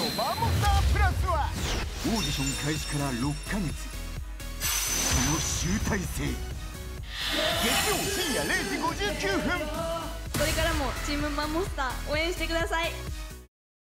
マンモスタープラスはオーディション開始から6ヶ月、その集大成。 月曜深夜0時59分。 これからもチームマンモスター応援してください。